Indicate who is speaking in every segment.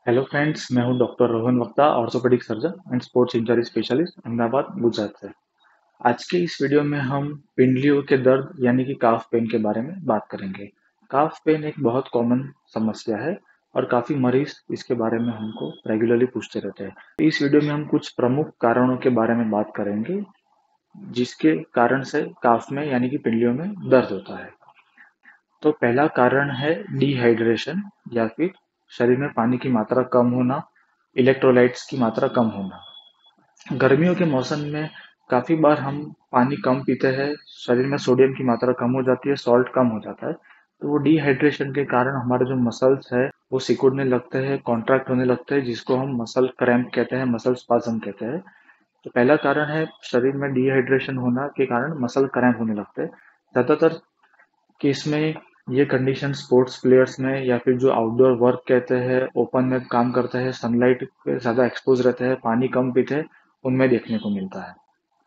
Speaker 1: Hello friends, मैं हूं doctor Rohan Vakta, orthopaedic surgeon and sports injury specialist, Ahmedabad, Gujarat से। आज के इस वीडियो में हम पिंडलियों के दर्द यानी कि काफ पेन के बारे में बात करेंगे। काफ पेन एक बहुत कॉमन समस्या है और काफी मरीज इसके बारे में हमको रेगुलरली पूछते रहते हैं। इस वीडियो में हम कुछ प्रमुख कारणों के बारे में बात करेंगे जिसके कारण से काफ में यानी कि पिंडलियों में दर्द होता है। तो पहला कारण है डिहाइड्रेशन या फिर शरीर में पानी की मात्रा कम होना, इलेक्ट्रोलाइट्स की मात्रा कम होना। गर्मियों के मौसम में काफी बार हम पानी कम पीते हैं, शरीर में सोडियम की मात्रा कम हो जाती है, सॉल्ट कम हो जाता है। तो वो डिहाइड्रेशन के कारण हमारे जो मसल्स है वो सिकुड़ने लगते हैं, कॉन्ट्रैक्ट होने लगते हैं, जिसको हम मसल क्रैम्प कहते हैं, मसल स्पाज्म कहते हैं। तो पहला कारण है शरीर में डिहाइड्रेशन होना के कारण मसल क्रैम्प होने लगते हैं। ज्यादातर केस में ये कंडीशन स्पोर्ट्स प्लेयर्स में या फिर जो आउटडोर वर्क कहते हैं, ओपन में काम करते हैं, सनलाइट पे ज़्यादा एक्सपोज रहते हैं, पानी कम पीते हैं, उनमें देखने को मिलता है।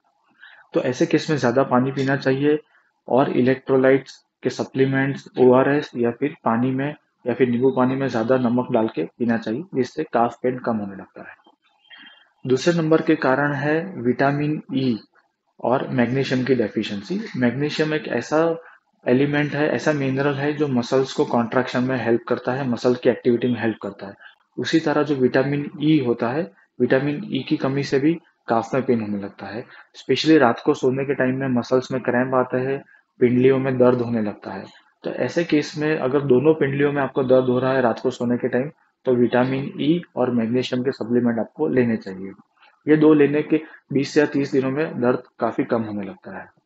Speaker 1: तो ऐसे केस में ज़्यादा पानी पीना चाहिए और इलेक्ट्रोलाइट्स के सप्लीमेंट्स, ओआरएस या फिर पानी में या फिर नींबू पानी में ज़्यादा नमक डाल के पीना चाहिए, जिससे काफ पेन कम होने लगता है। दूसरे नंबर के कारण है विटामिन ई और मैग्नीशियम की डेफिशिएंसी। मैग्नीशियम एक ऐसा एलिमेंट है, ऐसा मिनरल है जो मसल्स को कॉन्ट्रैक्शन में हेल्प करता है, मसल की एक्टिविटी में हेल्प करता है। उसी तरह जो विटामिन ई होता है, विटामिन ई की कमी से भी काफ में पेन होने लगता है। स्पेशली रात को सोने के टाइम में मसल्स में क्रैम्प आता है, पिंडलियों में दर्द होने लगता है। तो ऐसे केस में अगर दोनों पिंडलियों में आपको दर्द हो रहा है रात को सोने के टाइम, तो विटामिन ई और मैग्नीशियम के सप्लीमेंट आपको लेने चाहिए। ये दो लेने के 20 से या 30 दिनों में दर्द काफी कम होने लगता है।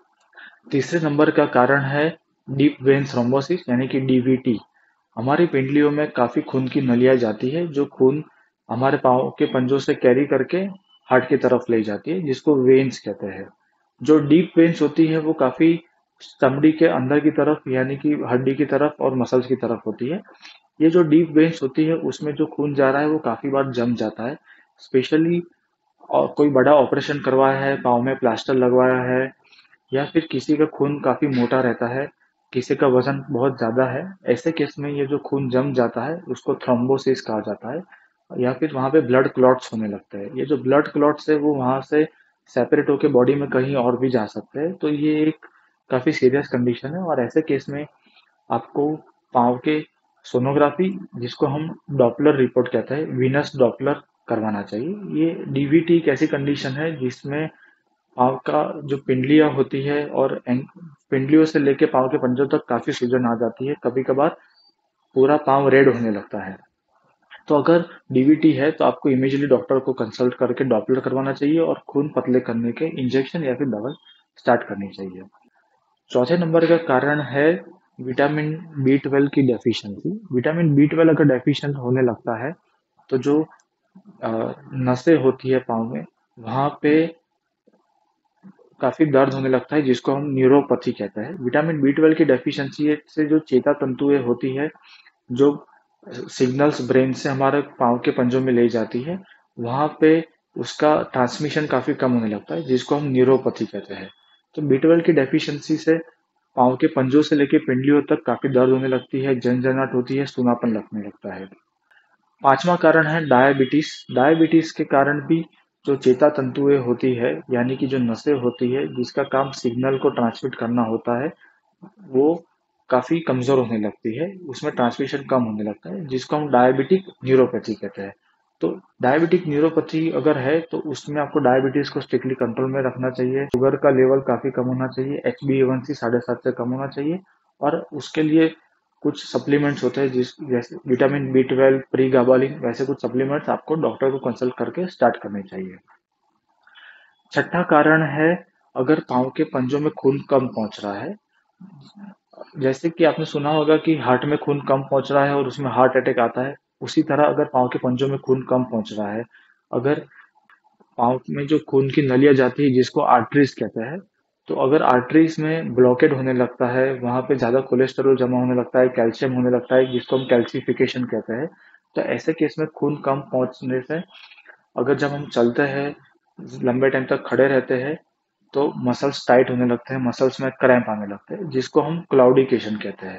Speaker 1: तीसरे नंबर का कारण है डीप वेन थ्रोम्बोसिस यानी कि डीवीटी। हमारी पिंडलियों में काफी खून की नलियां जाती है, जो खून हमारे पाँव के पंजों से कैरी करके हार्ट की तरफ ले जाती है, जिसको वेन्स कहते हैं। जो डीप वेन्स होती है वो काफी चमड़ी के अंदर की तरफ यानी कि हड्डी की तरफ और मसल्स की तरफ होती है। ये जो डीप वेन्स होती है उसमें जो खून जा रहा है वो काफी बार जम जाता है। स्पेशली और कोई बड़ा ऑपरेशन करवाया है, पाँव में प्लास्टर लगवाया है या फिर किसी का खून काफी मोटा रहता है, किसी का वजन बहुत ज्यादा है, ऐसे केस में ये जो खून जम जाता है उसको थ्रोम्बोसिस कहा जाता है या फिर वहां पे ब्लड क्लॉट्स होने लगते हैं। ये जो ब्लड क्लॉट्स है वो वहां से सेपरेट होके बॉडी में कहीं और भी जा सकते हैं। तो ये एक काफी सीरियस कंडीशन है और ऐसे केस में आपको पाँव के सोनोग्राफी, जिसको हम डॉपलर रिपोर्ट कहते हैं, वीनस डॉपलर करवाना चाहिए। ये डीवीटी एक ऐसी कंडीशन है जिसमें पाँव का जो पिंडलियाँ होती है और पिंडलियों से लेके पाँव के पंजों तक काफी सूजन आ जाती है, कभी कभार पूरा पाँव रेड होने लगता है। तो अगर डीवीटी है तो आपको इमीडिएटली डॉक्टर को कंसल्ट करके डॉपलर करवाना चाहिए और खून पतले करने के इंजेक्शन या फिर दवा स्टार्ट करनी चाहिए। चौथे नंबर का कारण है विटामिन बी ट्वेल्व की डेफिशिएंसी। विटामिन बी ट्वेल्व अगर डेफिशिएंट होने लगता है तो जो नसें होती है पाँव में, वहां पे काफी दर्द होने लगता है, जिसको हम न्यूरोपैथी कहते हैं। विटामिन बी ट्वेल्व की डेफिशिएंसी से जो चेता तंतुएं होती है, जो सिग्नल्स ब्रेन से हमारे पाँव के पंजों में ले जाती है, वहां पे उसका ट्रांसमिशन काफी कम होने लगता है, जिसको हम न्यूरोपैथी कहते हैं। तो बी ट्वेल्व की डेफिशिएंसी से पाँव के पंजों से लेके पिंडलियों तक काफी दर्द होने लगती है, झंझनाहट होती है, सूनापन लगने लगता है। पांचवा कारण है डायबिटीज। डायबिटीज के कारण भी जो चेता तंतुएं होती है यानी कि जो नसें होती है जिसका काम सिग्नल को ट्रांसमिट करना होता है, वो काफी कमजोर होने लगती है, उसमें ट्रांसमिशन कम होने लगता है, जिसको हम डायबिटिक न्यूरोपैथी कहते हैं। तो डायबिटिक न्यूरोपैथी अगर है तो उसमें आपको डायबिटीज को स्ट्रिक्टली कंट्रोल में रखना चाहिए, शुगर का लेवल काफी कम होना चाहिए, HbA1c 7.5 से कम होना चाहिए और उसके लिए कुछ सप्लीमेंट्स होते हैं जिस जैसे विटामिन बी 12, प्री गाबालिन, वैसे कुछ सप्लीमेंट्स आपको डॉक्टर को कंसल्ट करके स्टार्ट करने चाहिए। छठा कारण है अगर पाँव के पंजों में खून कम पहुंच रहा है। जैसे कि आपने सुना होगा कि हार्ट में खून कम पहुंच रहा है और उसमें हार्ट अटैक आता है, उसी तरह अगर पाँव के पंजों में खून कम पहुंच रहा है, अगर पाँव में जो खून की नलियां जाती है जिसको आर्टरीज कहते हैं, तो अगर आर्टरीज में ब्लॉकेड होने लगता है, वहां पे ज्यादा कोलेस्टेरॉल जमा होने लगता है, कैल्शियम होने लगता है, जिसको हम कैल्सिफिकेशन कहते हैं, तो ऐसे केस में खून कम पहुंचने से अगर जब हम चलते हैं, लंबे टाइम तक खड़े रहते हैं, तो मसल्स टाइट होने लगते हैं, मसल्स में क्रैम्प आने लगते हैं, जिसको हम क्लाउडिकेशन कहते हैं।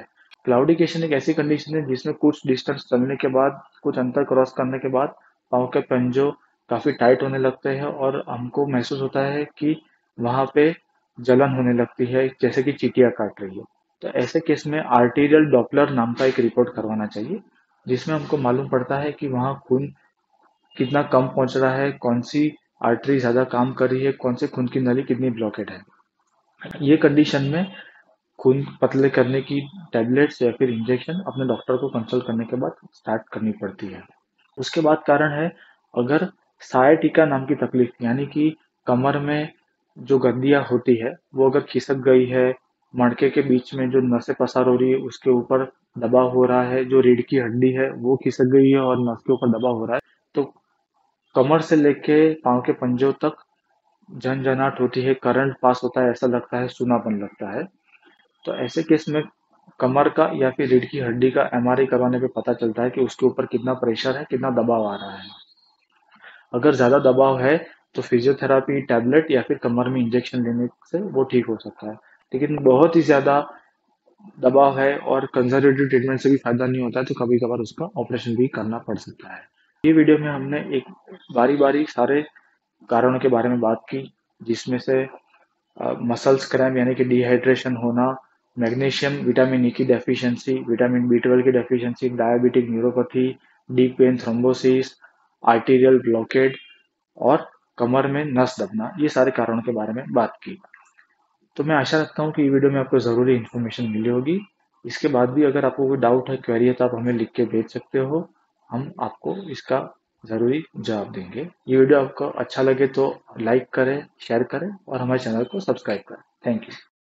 Speaker 1: क्लाउडिकेशन एक ऐसी कंडीशन है जिसमें कुछ डिस्टेंस चलने के बाद, कुछ अंतर क्रॉस करने के बाद पाँव के पंजों काफी टाइट होने लगते हैं और हमको महसूस होता है कि वहां पे जलन होने लगती है, जैसे कि चींटियां काट रही है। तो ऐसे केस में आर्टीरियल डॉपलर नाम का एक रिपोर्ट करवाना चाहिए, जिसमें हमको मालूम पड़ता है कि वहाँ खून कितना कम पहुंच रहा है, कौन सी आर्टरी ज्यादा काम कर रही है, कौन से खून की नली कितनी ब्लॉकेड है। ये कंडीशन में खून पतले करने की टैबलेट्स या फिर इंजेक्शन अपने डॉक्टर को कंसल्ट करने के बाद स्टार्ट करनी पड़ती है। उसके बाद कारण है, अगर सायटिका नाम की तकलीफ, यानी कि कमर में जो गद्दियाँ होती है वो अगर खिसक गई है, मणके के बीच में जो नसें पसार हो रही है उसके ऊपर दबाव हो रहा है, जो रीढ़ की हड्डी है वो खिसक गई है और नस के ऊपर दबाव हो रहा है, तो कमर से लेके पाँव के पंजों तक झनझनाहट होती है, करंट पास होता है, ऐसा लगता है, सूनापन लगता है। तो ऐसे केस में कमर का या फिर रीढ़ की हड्डी का एमआरआई करवाने पे पता चलता है कि उसके ऊपर कितना प्रेशर है, कितना दबाव आ रहा है। अगर ज़्यादा दबाव है तो फिजियोथेरापी टैबलेट या फिर कमर में इंजेक्शन लेने से वो ठीक हो सकता है। लेकिन बहुत ही ज़्यादा दबाव है और कंजर्वेटिव ट्रीटमेंट से भी फायदा नहीं होता है, तो कभी कभार उसका ऑपरेशन भी करना पड़ सकता है। ये वीडियो में हमने एक बारी बारी सारे कारणों के बारे में बात की, जिसमें से मसल्स क्रैम्प यानी कि डिहाइड्रेशन होना, मैग्नीशियम विटामिन ई की डेफिशिएंसी, विटामिन बी 12 की deficiency, diabetic neuropathy, deep vein thrombosis, arterial blockade और कमर में नस दबना, ये सारे कारणों के बारे में बात की। तो मैं आशा रखता हूँ कि ये वीडियो में आपको ज़रूरी इन्फॉर्मेशन मिली होगी। इसके बाद भी अगर आपको कोई डाउट है, क्वेरी है, तो आप हमें लिख के भेज सकते हो। हम आपको इसका ज़रूरी जवाब देंगे। ये वीडियो आपको अच्छा लगे तो लाइक करें, शेयर करें और हमारे चैनल को सब्सक्राइब करें। Thank you.